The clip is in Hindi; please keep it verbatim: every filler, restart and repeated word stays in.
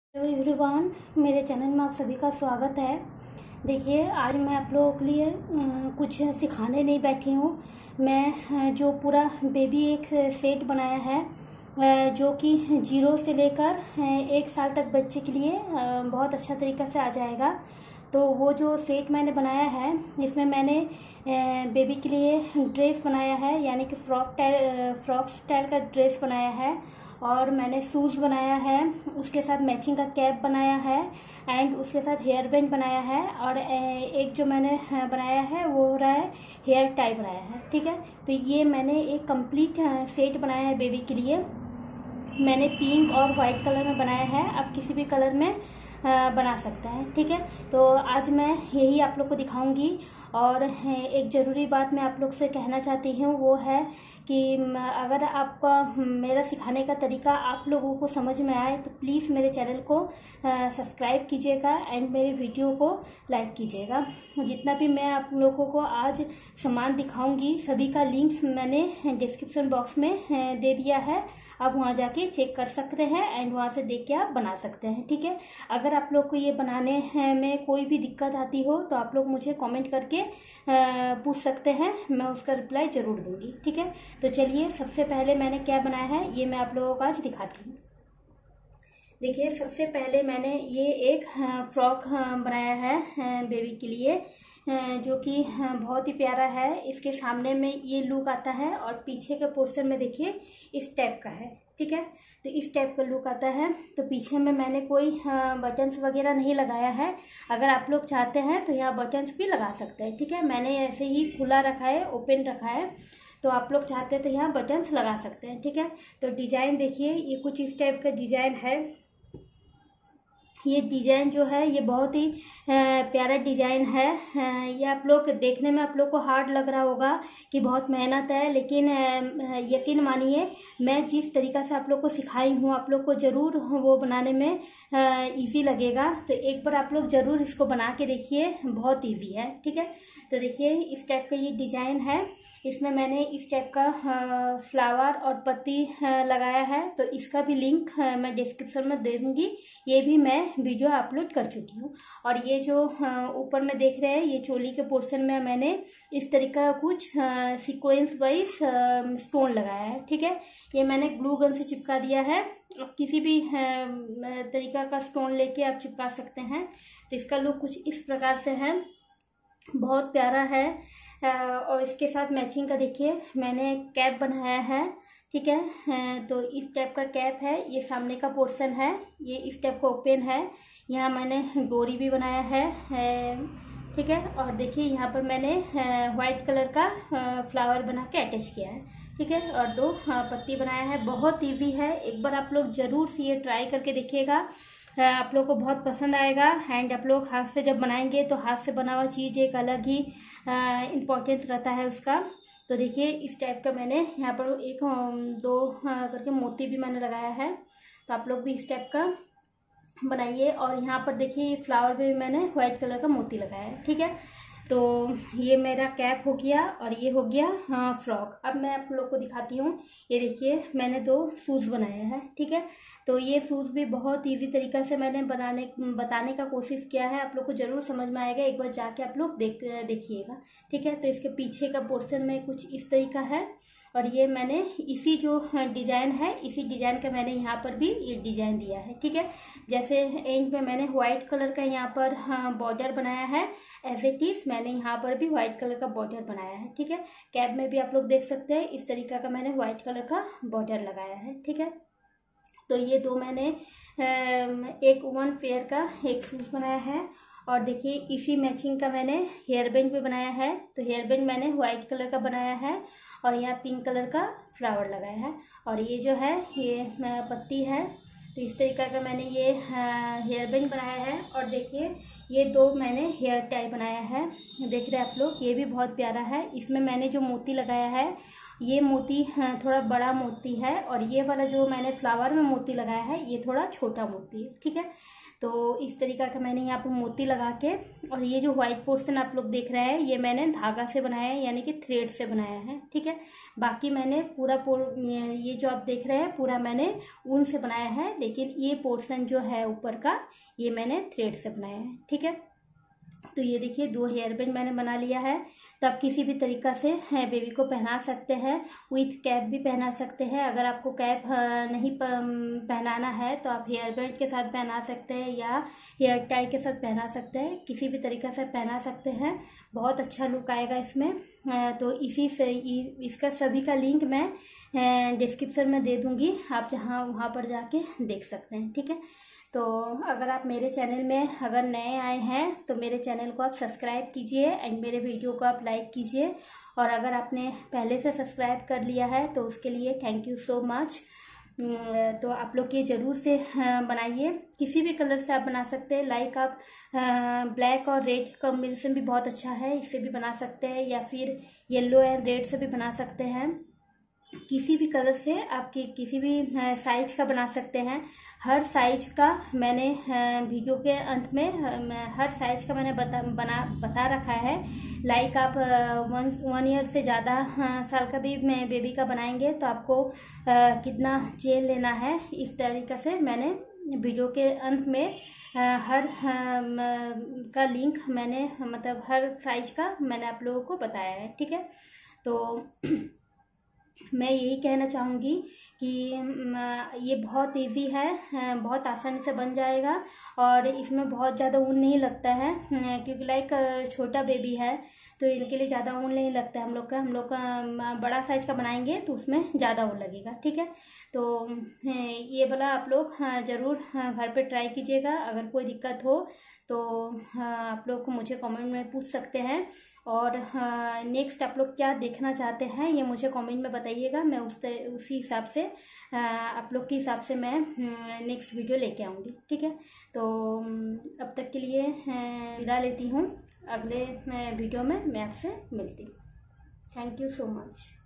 हेलो एवरीवन, मेरे चैनल में आप सभी का स्वागत है। देखिए, आज मैं आप लोगों के लिए अ, कुछ सिखाने नहीं बैठी हूँ। मैं अ, जो पूरा बेबी एक सेट बनाया है अ, जो कि जीरो से लेकर अ, एक साल तक बच्चे के लिए अ, बहुत अच्छा तरीक़ा से आ जाएगा। तो वो जो सेट मैंने बनाया है, इसमें मैंने बेबी के लिए ड्रेस बनाया है, यानी कि फ्रॉक टाइल फ्रॉक स्टाइल का ड्रेस बनाया है, और मैंने शूज़ बनाया है, उसके साथ मैचिंग का कैप बनाया है, एंड उसके साथ हेयर बैंड बनाया है, और एक जो मैंने बनाया है वो हो रहा है हेयर टाई बनाया है। ठीक है, तो ये मैंने एक कंप्लीट सेट बनाया है बेबी के लिए। मैंने पिंक और वाइट कलर में बनाया है, आप किसी भी कलर में बना सकते हैं। ठीक है, तो आज मैं यही आप लोग को दिखाऊंगी। और एक ज़रूरी बात मैं आप लोग से कहना चाहती हूँ, वो है कि अगर आपका मेरा सिखाने का तरीका आप लोगों को समझ में आए तो प्लीज़ मेरे चैनल को सब्सक्राइब कीजिएगा एंड मेरे वीडियो को लाइक कीजिएगा। जितना भी मैं आप लोगों को आज सामान दिखाऊंगी, सभी का लिंक्स मैंने डिस्क्रिप्शन बॉक्स में दे दिया है, आप वहाँ जाके चेक कर सकते हैं एंड वहाँ से देख के आप बना सकते हैं। ठीक है, अगर आप लोग को ये बनाने में कोई भी दिक्कत आती हो तो आप लोग मुझे कमेंट करके पूछ सकते हैं, मैं उसका रिप्लाई ज़रूर दूंगी। ठीक है, तो चलिए, सबसे पहले मैंने क्या बनाया है ये मैं आप लोगों को आज दिखाती हूँ। देखिए, सबसे पहले मैंने ये एक फ्रॉक बनाया है बेबी के लिए, जो कि बहुत ही प्यारा है। इसके सामने में ये लुक आता है और पीछे के पोर्शन में देखिए इस टाइप का है। ठीक है, तो इस टाइप का लुक आता है। तो पीछे में मैंने कोई बटन्स वगैरह नहीं लगाया है। अगर आप लोग चाहते हैं तो यहाँ बटन्स भी लगा सकते हैं। ठीक है, मैंने ऐसे ही खुला रखा है, ओपन रखा है, तो आप लोग चाहते हैं तो यहाँ बटन्स लगा सकते हैं। ठीक है, तो डिज़ाइन देखिए, ये कुछ इस टाइप का डिज़ाइन है। ये डिज़ाइन जो है ये बहुत ही प्यारा डिज़ाइन है। ये आप लोग देखने में आप लोग को हार्ड लग रहा होगा कि बहुत मेहनत है, लेकिन यकीन मानिए, मैं जिस तरीक़ा से आप लोग को सिखाई हूँ आप लोग को ज़रूर वो बनाने में इजी लगेगा। तो एक बार आप लोग ज़रूर इसको बना के देखिए, बहुत इजी है। ठीक है, तो देखिए इस टाइप का ये डिज़ाइन है। इसमें मैंने इस टाइप का फ्लावर और पत्ती लगाया है, तो इसका भी लिंक मैं डिस्क्रिप्शन में दे दूँगी। ये भी मैं वीडियो अपलोड कर चुकी हूँ। और ये जो ऊपर में देख रहे हैं, ये चोली के पोर्शन में मैंने इस तरीका का कुछ सीक्वेंस वाइज स्टोन लगाया है। ठीक है, ये मैंने ग्लू गन से चिपका दिया है। आप किसी भी तरीका का स्टोन लेके आप चिपका सकते हैं। तो इसका लुक कुछ इस प्रकार से है, बहुत प्यारा है। और इसके साथ मैचिंग का देखिए मैंने कैप बनाया है। ठीक है, तो इस टाइप का कैप है, ये सामने का पोर्शन है, ये इस टाइप का ओपन है। यहाँ मैंने डोरी भी बनाया है। ठीक है, और देखिए यहाँ पर मैंने वाइट कलर का फ्लावर बना के अटैच किया है। ठीक है, और दो पत्ती बनाया है। बहुत इजी है, एक बार आप लोग ज़रूर से ये ट्राई करके देखिएगा, आप लोग को बहुत पसंद आएगा। एंड आप लोग हाथ से जब बनाएंगे तो हाथ से बना हुआ चीज़ एक अलग ही इम्पोर्टेंस रहता है उसका। तो देखिए इस टाइप का मैंने यहाँ पर एक दो करके मोती भी मैंने लगाया है, तो आप लोग भी इस टाइप का बनाइए। और यहाँ पर देखिए ये फ्लावर पे भी मैंने वाइट कलर का मोती लगाया है। ठीक है, तो ये मेरा कैप हो गया और ये हो गया हाँ फ्रॉक। अब मैं आप लोग को दिखाती हूँ। ये देखिए मैंने दो शूज़ बनाए हैं। ठीक है, तो ये शूज़ भी बहुत इजी तरीक़ा से मैंने बनाने बताने का कोशिश किया है, आप लोग को ज़रूर समझ में आएगा, एक बार जाके आप लोग देख देखिएगा। ठीक है, तो इसके पीछे का पोर्शन में कुछ इस तरीका है, और ये मैंने इसी जो डिज़ाइन है, इसी डिज़ाइन का मैंने यहाँ पर भी ये डिज़ाइन दिया है। ठीक है, जैसे एंड पे मैंने वाइट कलर का यहाँ पर बॉर्डर बनाया है, एज इट इज़ मैंने यहाँ पर भी वाइट कलर का बॉर्डर बनाया है। ठीक है, कैप में भी आप लोग देख सकते हैं इस तरीका का मैंने वाइट कलर का बॉर्डर लगाया है। ठीक है, तो ये दो मैंने एक वन पेयर का एक शूज़ बनाया है। और देखिए इसी मैचिंग का मैंने हेयर बैंड भी बनाया है। तो हेयर बैंड मैंने वाइट कलर का बनाया है और यहाँ पिंक कलर का फ्लावर लगाया है। और ये जो है ये पत्ती है, तो इस तरीका का मैंने ये हेयर बैंड बनाया है। और देखिए ये दो मैंने हेयर टाई बनाया है, देख रहे हैं आप लोग, ये भी बहुत प्यारा है। इसमें मैंने जो मोती लगाया है ये मोती थोड़ा बड़ा मोती है और ये वाला जो मैंने फ्लावर में मोती लगाया है ये थोड़ा छोटा मोती है। ठीक है, तो इस तरीका का मैंने यहाँ पर मोती लगा के, और ये जो व्हाइट पोर्शन आप लोग देख रहे हैं ये मैंने धागा से बनाया है, यानी कि थ्रेड से बनाया है। ठीक है, बाकी मैंने पूरा पोर ये जो आप देख रहे हैं पूरा मैंने ऊन से बनाया है, लेकिन ये पोर्शन जो है ऊपर का ये मैंने थ्रेड से बनाया है। ठीक है, तो ये देखिए दो हेयर बैंड मैंने बना लिया है। तो आप किसी भी तरीक़ा से बेबी को पहना सकते हैं, विथ कैप भी पहना सकते हैं। अगर आपको कैप नहीं पहनाना है तो आप हेयर बैंड के साथ पहना सकते हैं या हेयर टाई के साथ पहना सकते हैं, किसी भी तरीक़ा से पहना सकते हैं, बहुत अच्छा लुक आएगा इसमें। तो इसी से इसका सभी का लिंक मैं डिस्क्रिप्शन में दे दूँगी, आप जहाँ वहाँ पर जाके देख सकते हैं। ठीक है, तो अगर आप मेरे चैनल में अगर नए आए हैं तो मेरे चैनल को आप सब्सक्राइब कीजिए एंड मेरे वीडियो को आप लाइक कीजिए, और अगर आपने पहले से सब्सक्राइब कर लिया है तो उसके लिए थैंक यू सो मच। तो आप लोग ये ज़रूर से बनाइए, किसी भी कलर से आप बना सकते हैं, लाइक आप ब्लैक और रेड कॉम्बिनेशन भी बहुत अच्छा है, इससे भी बना सकते हैं, या फिर येलो एंड रेड से भी बना सकते हैं। किसी भी कलर से आप कि, किसी भी साइज का बना सकते हैं। हर साइज का मैंने वीडियो के अंत में हर साइज का मैंने बता बना बता रखा है। लाइक आप वन वन ईयर से ज़्यादा साल का भी मैं बेबी का बनाएंगे तो आपको कितना जेल लेना है, इस तरीक़े से मैंने वीडियो के अंत में हर का लिंक मैंने मतलब हर साइज का मैंने आप लोगों को बताया है। ठीक है, तो मैं यही कहना चाहूँगी कि ये बहुत इजी है, बहुत आसानी से बन जाएगा और इसमें बहुत ज़्यादा ऊन नहीं लगता है, क्योंकि लाइक छोटा बेबी है तो इनके लिए ज़्यादा ऊन नहीं लगता है। हम लोग का हम लोग का बड़ा साइज़ का बनाएंगे तो उसमें ज़्यादा ऊन लगेगा। ठीक है, तो ये वाला आप लोग ज़रूर घर पे ट्राई कीजिएगा। अगर कोई दिक्कत हो तो आप लोग मुझे कमेंट में पूछ सकते हैं, और नेक्स्ट आप लोग क्या देखना चाहते हैं ये मुझे कमेंट में बताइएगा, मैं उस उसी हिसाब से आप लोग के हिसाब से मैं नेक्स्ट वीडियो लेके आऊँगी। ठीक है, तो अब तक के लिए विदा लेती हूँ, अगले वीडियो में मैं आपसे मिलती हूँ। Thank you so much.